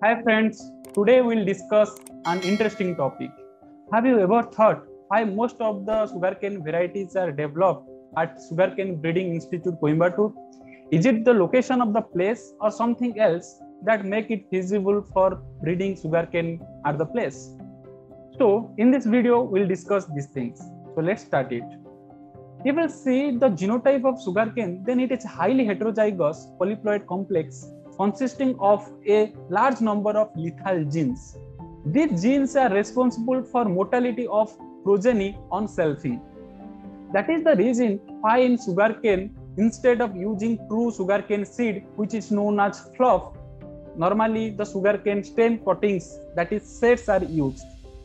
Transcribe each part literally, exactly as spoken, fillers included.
Hi friends, today we'll discuss an interesting topic. Have you ever thought why most of the sugarcane varieties are developed at Sugarcane Breeding Institute, Coimbatore? Is it the location of the place or something else that make it feasible for breeding sugarcane at the place? So in this video, we'll discuss these things. So let's start it. If we see the genotype of sugarcane, then it is highly heterozygous polyploid complex consisting of a large number of lethal genes. These genes are responsible for mortality of progeny on selfing. That is the reason why in sugarcane, instead of using true sugarcane seed, which is known as fluff, normally the sugarcane stem cuttings, that is sets, are used.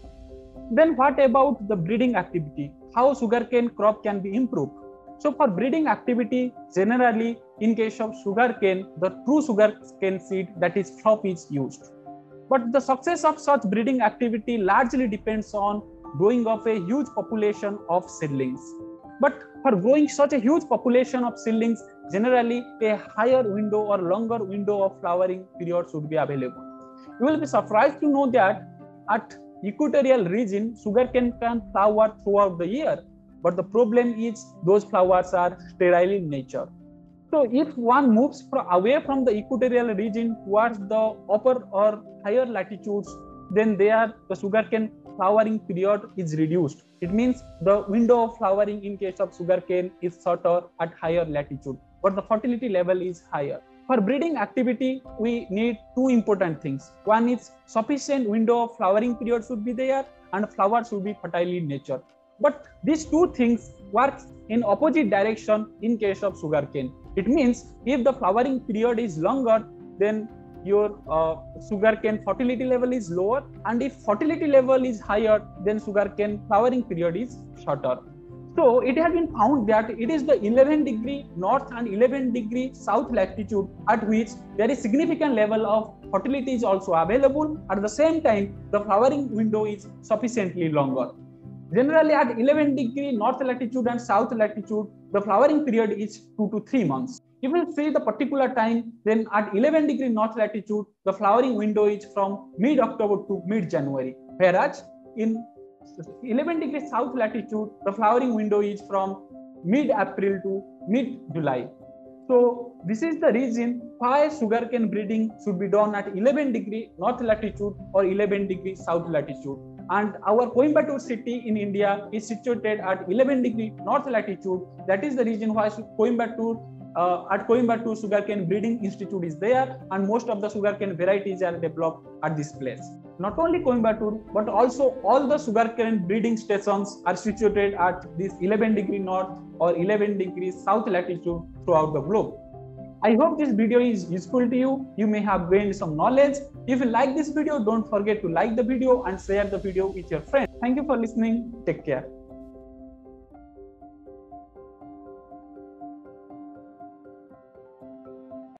Then what about the breeding activity? How sugarcane crop can be improved? So for breeding activity, generally in case of sugarcane, the true sugarcane seed, that is fluff, is used. But the success of such breeding activity largely depends on growing of a huge population of seedlings. But for growing such a huge population of seedlings, generally a higher window or longer window of flowering period should be available. You will be surprised to know that at equatorial region, sugarcane can flower throughout the year, but the problem is those flowers are sterile in nature. So if one moves from away from the equatorial region towards the upper or higher latitudes, then there the sugarcane flowering period is reduced. It means the window of flowering in case of sugarcane is shorter at higher latitude, but the fertility level is higher. For breeding activity, we need two important things. One is sufficient window of flowering period should be there, and flowers should be fertile in nature. But these two things work in opposite direction in case of sugarcane. It means if the flowering period is longer, then your uh, sugarcane fertility level is lower, and if fertility level is higher, then sugarcane flowering period is shorter. So it has been found that it is the eleven degree north and eleven degree south latitude at which there is significant level of fertility is also available. At the same time, the flowering window is sufficiently longer. Generally at eleven degree north latitude and south latitude, the flowering period is two to three months. If we see the particular time, then at eleven degree north latitude, the flowering window is from mid-October to mid-January. Whereas in eleven degree south latitude, the flowering window is from mid-April to mid-July. So this is the reason why sugarcane breeding should be done at eleven degree north latitude or eleven degree south latitude. And our Coimbatore city in India is situated at eleven degree north latitude. That is the reason why Coimbatore, uh, at Coimbatore Sugarcane Breeding Institute is there, and most of the sugarcane varieties are developed at this place. Not only Coimbatore, but also all the sugarcane breeding stations are situated at this eleven degree north or eleven degree south latitude throughout the globe. I hope this video is useful to you. You may have gained some knowledge. If you like this video, don't forget to like the video and share the video with your friends. Thank you for listening. Take care.